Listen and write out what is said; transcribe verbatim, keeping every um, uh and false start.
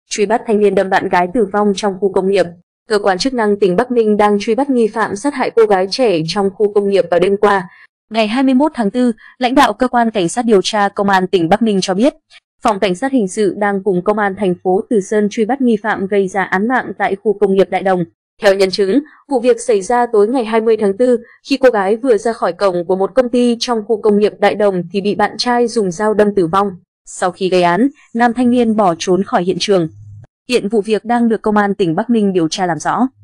Truy bắt thanh niên đâm bạn gái tử vong trong khu công nghiệp. Cơ quan chức năng tỉnh Bắc Ninh đang truy bắt nghi phạm sát hại cô gái trẻ trong khu công nghiệp vào đêm qua. Ngày hai mươi mốt tháng tư, lãnh đạo cơ quan cảnh sát điều tra công an tỉnh Bắc Ninh cho biết, phòng cảnh sát hình sự đang cùng công an thành phố Từ Sơn truy bắt nghi phạm gây ra án mạng tại khu công nghiệp Đại Đồng. Theo nhân chứng, vụ việc xảy ra tối ngày hai mươi tháng tư, khi cô gái vừa ra khỏi cổng của một công ty trong khu công nghiệp Đại Đồng thì bị bạn trai dùng dao đâm tử vong. Sau khi gây án, nam thanh niên bỏ trốn khỏi hiện trường. Hiện vụ việc đang được công an tỉnh Bắc Ninh điều tra làm rõ.